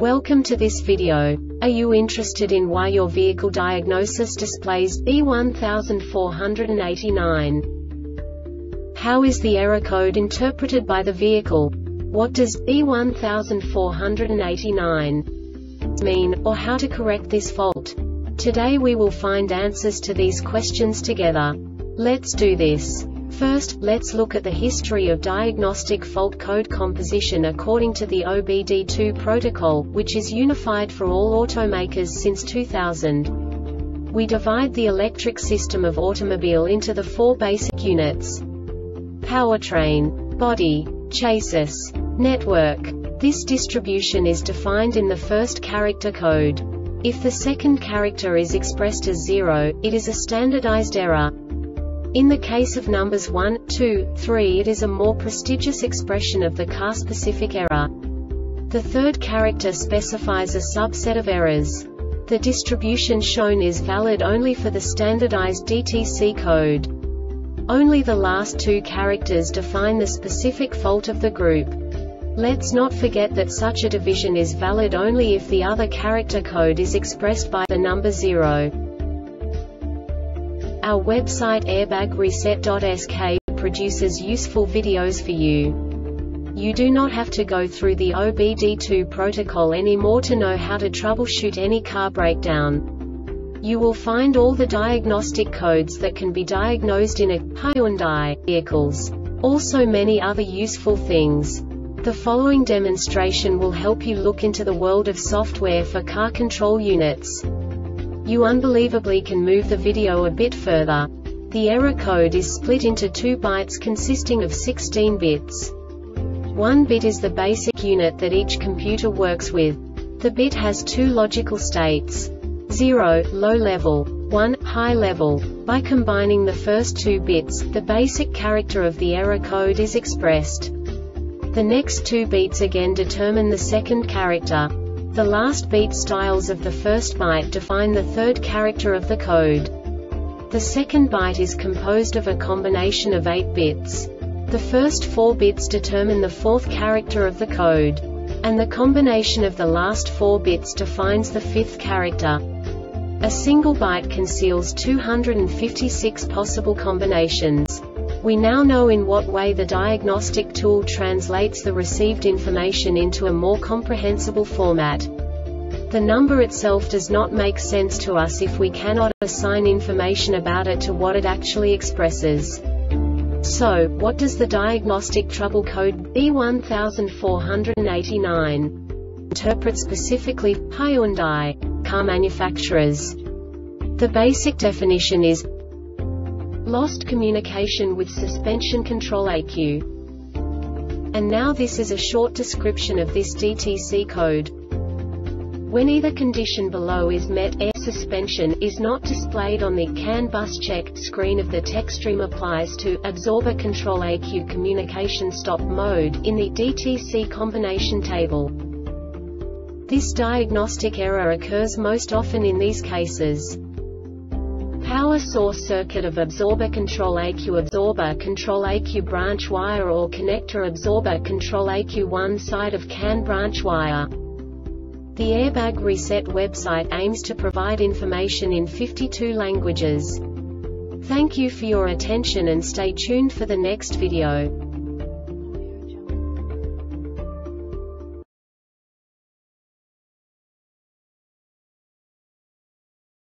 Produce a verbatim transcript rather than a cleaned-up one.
Welcome to this video. Are you interested in why your vehicle diagnosis displays B one four eight nine? How is the error code interpreted by the vehicle? What does B one four eight nine mean, or how to correct this fault? Today we will find answers to these questions together. Let's do this. First, let's look at the history of diagnostic fault code composition according to the O B D two protocol, which is unified for all automakers since two thousand. We divide the electric system of automobile into the four basic units: powertrain, body, chassis, network. This distribution is defined in the first character code. If the second character is expressed as zero, it is a standardized error. In the case of numbers one, two, three, it is a more prestigious expression of the car-specific error. The third character specifies a subset of errors. The distribution shown is valid only for the standardized D T C code. Only the last two characters define the specific fault of the group. Let's not forget that such a division is valid only if the other character code is expressed by the number zero. Our website airbag reset dot S K produces useful videos for you. You do not have to go through the O B D two protocol anymore to know how to troubleshoot any car breakdown. You will find all the diagnostic codes that can be diagnosed in a Hyundai vehicles. Also many other useful things. The following demonstration will help you look into the world of software for car control units. You unbelievably can move the video a bit further. The error code is split into two bytes consisting of sixteen bits. One bit is the basic unit that each computer works with. The bit has two logical states: zero, low level, one, high level. By combining the first two bits, the basic character of the error code is expressed. The next two bits again determine the second character. The last beat styles of the first byte define the third character of the code. The second byte is composed of a combination of eight bits. The first four bits determine the fourth character of the code. And the combination of the last four bits defines the fifth character. A single byte conceals two hundred fifty-six possible combinations. We now know in what way the diagnostic tool translates the received information into a more comprehensible format. The number itself does not make sense to us if we cannot assign information about it to what it actually expresses. So, what does the diagnostic trouble code B one four eight nine interpret specifically for Hyundai car manufacturers? The basic definition is lost communication with suspension control E Q. And now this is a short description of this D T C code. When either condition below is met, air suspension is not displayed on the CAN bus check screen of the TechStream applies to absorber control E Q communication stop mode in the D T C combination table. This diagnostic error occurs most often in these cases: power source circuit of absorber control E Q, absorber control E Q branch wire or connector, absorber control E Q one side of CAN branch wire. The Airbag Reset website aims to provide information in fifty-two languages. Thank you for your attention and stay tuned for the next video.